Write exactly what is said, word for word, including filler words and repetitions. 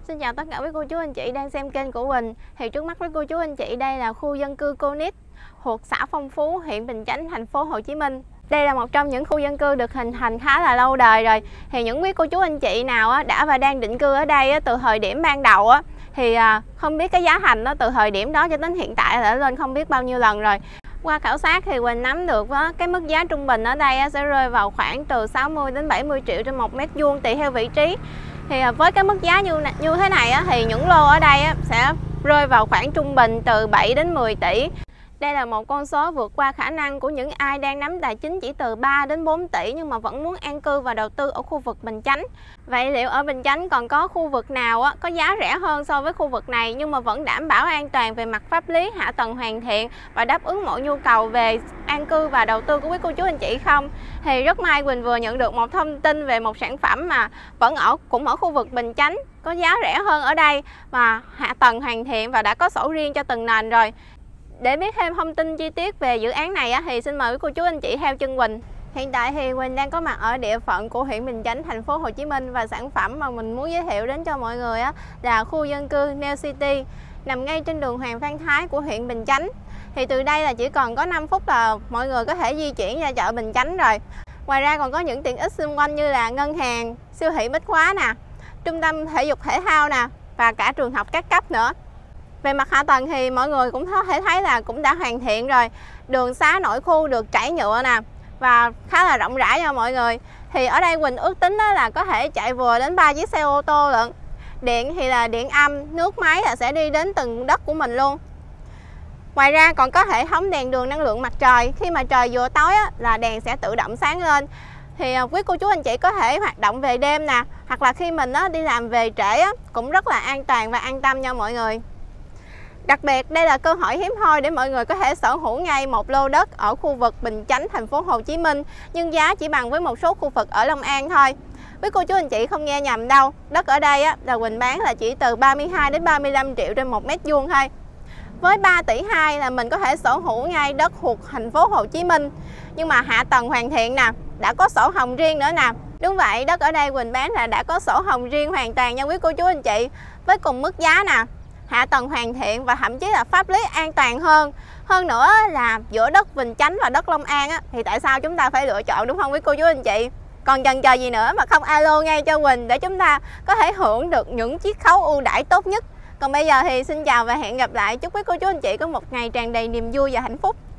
Xin chào tất cả quý cô chú anh chị đang xem kênh của Quỳnh. Thì trước mắt quý cô chú anh chị, đây là khu dân cư Cô Nít thuộc xã Phong Phú, huyện Bình Chánh, thành phố Hồ Chí Minh. Đây là một trong những khu dân cư được hình thành khá là lâu đời rồi. Thì những quý cô chú anh chị nào đã và đang định cư ở đây từ thời điểm ban đầu thì không biết cái giá thành từ thời điểm đó cho đến hiện tại đã lên không biết bao nhiêu lần rồi. Qua khảo sát thì Quỳnh nắm được cái mức giá trung bình ở đây sẽ rơi vào khoảng từ sáu mươi đến bảy mươi triệu trên một mét vuông tùy theo vị trí. Thì với cái mức giá như như thế này thì những lô ở đây sẽ rơi vào khoảng trung bình từ bảy đến mười tỷ. Đây là một con số vượt qua khả năng của những ai đang nắm tài chính chỉ từ ba đến bốn tỷ nhưng mà vẫn muốn an cư và đầu tư ở khu vực Bình Chánh. Vậy liệu ở Bình Chánh còn có khu vực nào có giá rẻ hơn so với khu vực này nhưng mà vẫn đảm bảo an toàn về mặt pháp lý, hạ tầng hoàn thiện và đáp ứng mọi nhu cầu về an cư và đầu tư của quý cô chú anh chị không? Thì rất may Quỳnh vừa nhận được một thông tin về một sản phẩm mà vẫn ở cũng ở khu vực Bình Chánh, có giá rẻ hơn ở đây mà hạ tầng hoàn thiện và đã có sổ riêng cho từng nền rồi. Để biết thêm thông tin chi tiết về dự án này thì xin mời quý cô chú anh chị theo chân Quỳnh. Hiện tại thì Quỳnh đang có mặt ở địa phận của huyện Bình Chánh, thành phố Hồ Chí Minh và sản phẩm mà mình muốn giới thiệu đến cho mọi người là khu dân cư Neo City nằm ngay trên đường Hoàng Văn Thái của huyện Bình Chánh. Thì từ đây là chỉ còn có năm phút là mọi người có thể di chuyển ra chợ Bình Chánh rồi. Ngoài ra còn có những tiện ích xung quanh như là ngân hàng, siêu thị Bách Hóa nè, trung tâm thể dục thể thao nè và cả trường học các cấp nữa. Về mặt hạ tầng thì mọi người cũng có thể thấy là cũng đã hoàn thiện rồi. Đường xá nội khu được trải nhựa nè và khá là rộng rãi cho mọi người. Thì ở đây Quỳnh ước tính là có thể chạy vừa đến ba chiếc xe ô tô lận. Điện thì là điện âm, nước máy là sẽ đi đến từng đất của mình luôn. Ngoài ra còn có hệ thống đèn đường năng lượng mặt trời. Khi mà trời vừa tối á, là đèn sẽ tự động sáng lên. Thì quý cô chú anh chị có thể hoạt động về đêm nè, hoặc là khi mình á, đi làm về trễ á, cũng rất là an toàn và an tâm nha mọi người. Đặc biệt đây là cơ hội hiếm hoi để mọi người có thể sở hữu ngay một lô đất ở khu vực Bình Chánh, thành phố Hồ Chí Minh, nhưng giá chỉ bằng với một số khu vực ở Long An thôi. Quý cô chú anh chị không nghe nhầm đâu, đất ở đây á, là Quỳnh bán là chỉ từ ba mươi hai đến ba mươi lăm triệu trên một mét vuông thôi. Với ba tỷ hai là mình có thể sở hữu ngay đất thuộc thành phố Hồ Chí Minh, nhưng mà hạ tầng hoàn thiện nè, đã có sổ hồng riêng nữa nè. Đúng vậy, đất ở đây Quỳnh bán là đã có sổ hồng riêng hoàn toàn nha quý cô chú anh chị, với cùng mức giá nè, hạ tầng hoàn thiện và thậm chí là pháp lý an toàn hơn. Hơn nữa là giữa đất Bình Chánh và đất Long An á, thì tại sao chúng ta phải lựa chọn, đúng không quý cô chú anh chị? Còn chần chờ gì nữa mà không alo ngay cho Quỳnh để chúng ta có thể hưởng được những chiết khấu ưu đãi tốt nhất. Còn bây giờ thì xin chào và hẹn gặp lại. Chúc quý cô chú anh chị có một ngày tràn đầy niềm vui và hạnh phúc.